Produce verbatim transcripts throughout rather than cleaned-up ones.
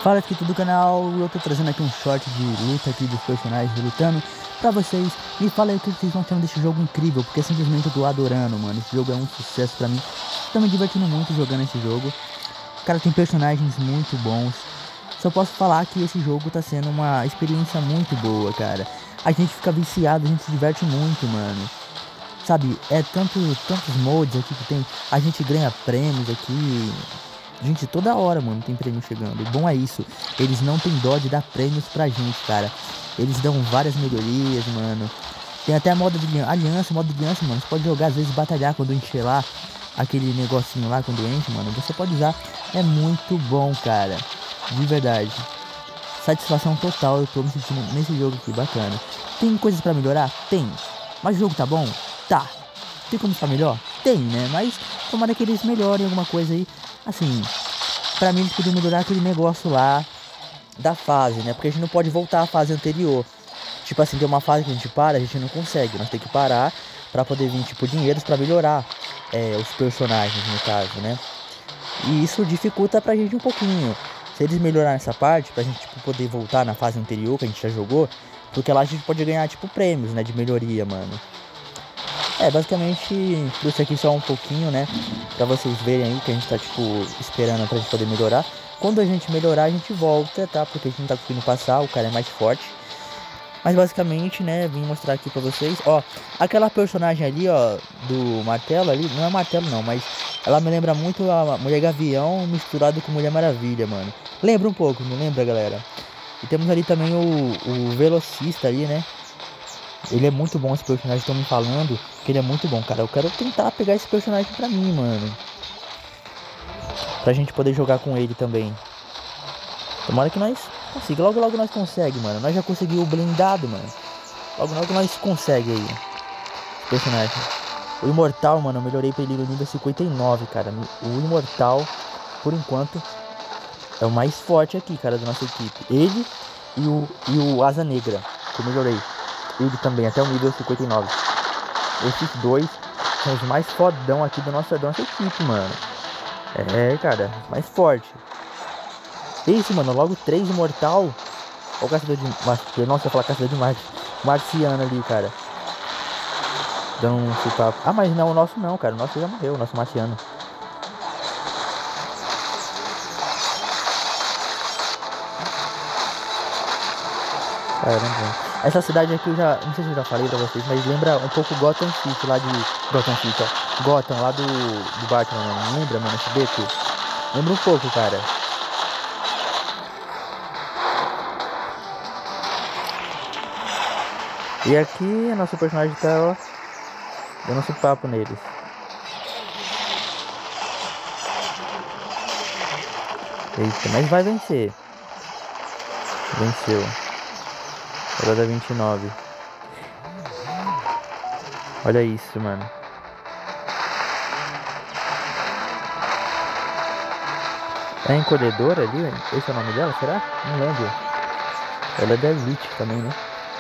Fala aqui do canal, eu tô trazendo aqui um short de luta aqui dos personagens lutando pra vocês. Me fala aí o que vocês estão achando desse jogo incrível, porque simplesmente eu tô adorando, mano. Esse jogo é um sucesso pra mim. Tô me divertindo muito jogando esse jogo. Cara, tem personagens muito bons. Só posso falar que esse jogo tá sendo uma experiência muito boa, cara. A gente fica viciado, a gente se diverte muito, mano. Sabe, é tanto, tantos mods aqui que tem. A gente ganha prêmios aqui. Gente, toda hora, mano, tem prêmio chegando. O bom é isso. Eles não tem dó de dar prêmios pra gente, cara. Eles dão várias melhorias, mano. Tem até a moda de aliança, modo de aliança, mano. Você pode jogar, às vezes, batalhar quando encher lá. Aquele negocinho lá, quando enche, mano. Você pode usar. É muito bom, cara. De verdade. Satisfação total, eu tô me sentindo nesse jogo aqui, bacana. Tem coisas pra melhorar? Tem. Mas o jogo tá bom? Tá. Tem como ficar melhor? Tem, né? Mas tomara que eles melhorem alguma coisa aí. Assim, pra mim eles podiam melhorar aquele negócio lá da fase, né? Porque a gente não pode voltar à fase anterior. Tipo assim, tem uma fase que a gente para, a gente não consegue. Nós tem que parar pra poder vir, tipo, dinheiros pra melhorar é, os personagens, no caso, né? E isso dificulta pra gente um pouquinho. Se eles melhorarem essa parte, pra gente, tipo, poder voltar na fase anterior que a gente já jogou. Porque lá a gente pode ganhar, tipo, prêmios, né? De melhoria, mano. É, basicamente, isso aqui só um pouquinho, né? Pra vocês verem aí que a gente tá, tipo, esperando pra gente poder melhorar. Quando a gente melhorar, a gente volta, tá? Porque a gente não tá conseguindo passar, o cara é mais forte. Mas basicamente, né, vim mostrar aqui pra vocês. Ó, aquela personagem ali, ó, do martelo ali, não é martelo não, mas ela me lembra muito a Mulher Gavião misturado com Mulher Maravilha, mano. Lembra um pouco, não lembra, galera? E temos ali também o, o velocista ali, né? Ele é muito bom, esse personagem, estão me falando que ele é muito bom, cara. Eu quero tentar pegar esse personagem pra mim, mano. Pra gente poder jogar com ele também. Tomara que nós consiga. Logo, logo nós consegue, mano. Nós já conseguimos o blindado, mano. Logo, logo nós consegue aí. Esse personagem. O Imortal, mano, eu melhorei pra ele no nível cinquenta e nove, cara. O Imortal, por enquanto, é o mais forte aqui, cara, da nossa equipe. Ele e o, e o Asa Negra, que eu melhorei. Ele também, até o nível cinquenta e nove. Esses dois são os mais fodão aqui da nossa, da nossa equipe, mano. É, cara, mais forte. Esse, mano, logo três imortal. Olha o caçador de... Nossa, eu ia falar caçador de Marte. Marciano ali, cara. Dando um papo. Ah, mas não, o nosso não, cara. O nosso já morreu, o nosso marciano. Caramba. Essa cidade aqui eu já, não sei se eu já falei pra vocês, mas lembra um pouco Gotham City, lá de Gotham City, ó. Gotham, lá do, do Batman, mano. Lembra, mano, esse beco? Lembra um pouco, cara. E aqui, nosso personagem tá, ó, dando nosso papo neles. Eita, mas vai vencer. Venceu. Ela dá vinte e nove. Olha isso, mano. É a encolhedora ali? Esse é o nome dela, será? Não lembro. Ela é da Elite também, né?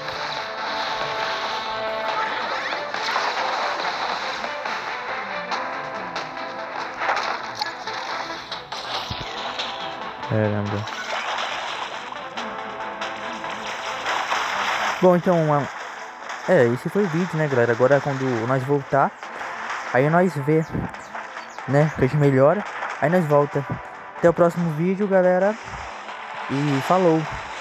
Caramba. Bom, então, é, esse foi o vídeo, né, galera? Agora, quando nós voltar, aí nós vê, né, que a gente melhora, aí nós volta. Até o próximo vídeo, galera, e falou!